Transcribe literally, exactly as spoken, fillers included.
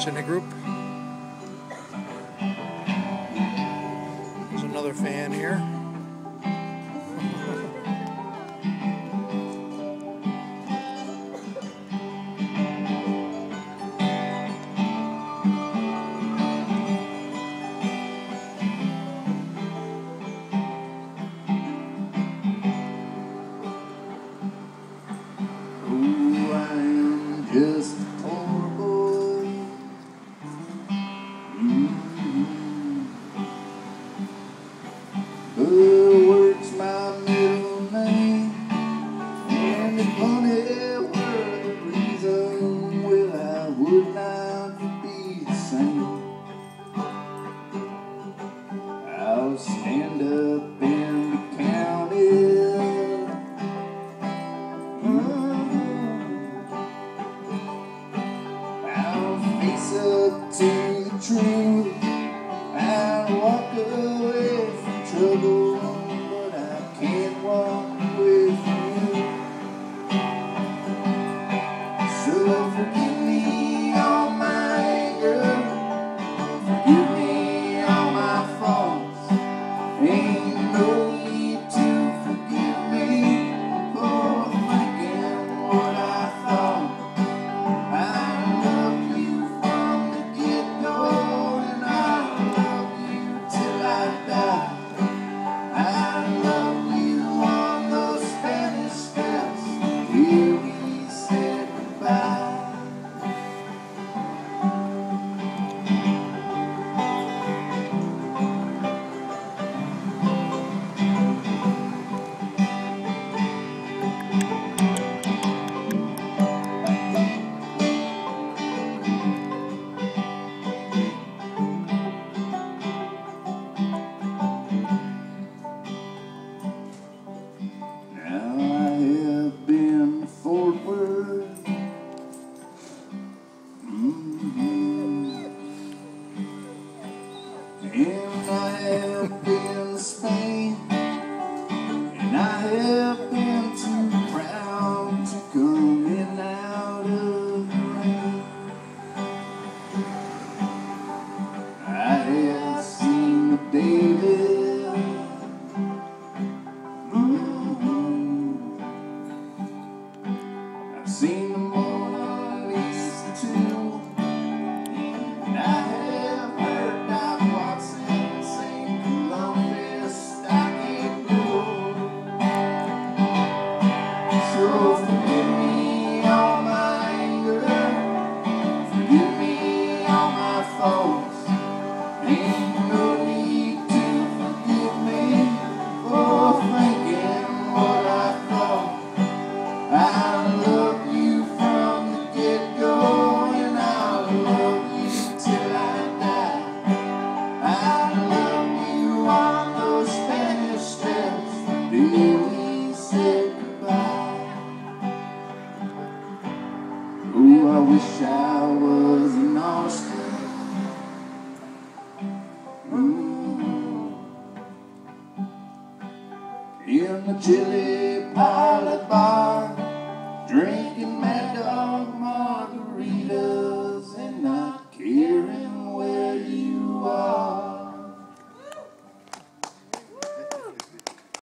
in the group. There's another fan here. Just a poor boy. Mm-hmm. The word's my middle name, and if money were the reason, well, I would not be the same. I'll stand up and be counted. Up to the truth and walk away from trouble, but I can't walk away from you. So forgive me all my anger, forgive me all my faults. Ain't no need to forgive me for thinking what I thought. I love you. And I have been to Spain, and I have been too proud to come in out of the rain. I have seen the David, mm-hmm. I've seen the Mona Lisa too, and I have heard Doc Watson sing Columbus Stockade Blue. So forgive me all my anger, forgive me all my faults. Ain't no need to forgive me for thinking what I thought. I love you from the get-go, and I'll love you till I die. I love you on those Spanish steps the day we said goodbye. Oh, I wish I